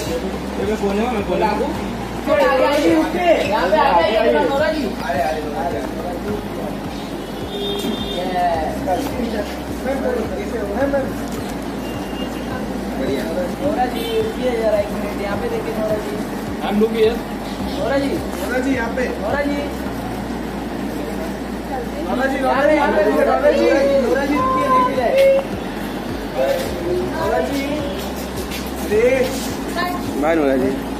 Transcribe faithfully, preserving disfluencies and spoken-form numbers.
ये मैं बोलने मैं बोला हूँ नोरा जी रुकिए, यहाँ पे आ जाइए नोरा जी। अरे अरे नोरा जी रुकिए जरा एक मिनट, यहाँ पे देखिए नोरा जी। हम रुकिए नोरा जी, नोरा जी यहाँ पे, नोरा जी, नोरा जी यहाँ पे यहाँ पे नोरा जी, नोरा जी रुकिए, नहीं मिला है नोरा जी, अरे बाय नोरा जी।